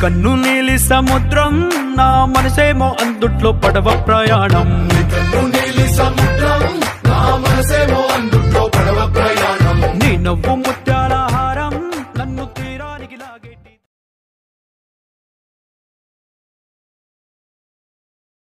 కన్ను నీలి సముద్రం నా మనసేమో అందుట్లో పడవ ప్రయాణం నీ కన్ను నీలి సముద్రం నా మనసేమో